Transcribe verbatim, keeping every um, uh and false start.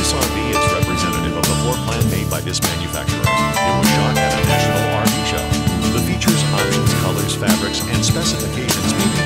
This R V is representative of the floor plan made by this manufacturer. It was shot at a national R V show. The features, options, colors, fabrics, and specifications may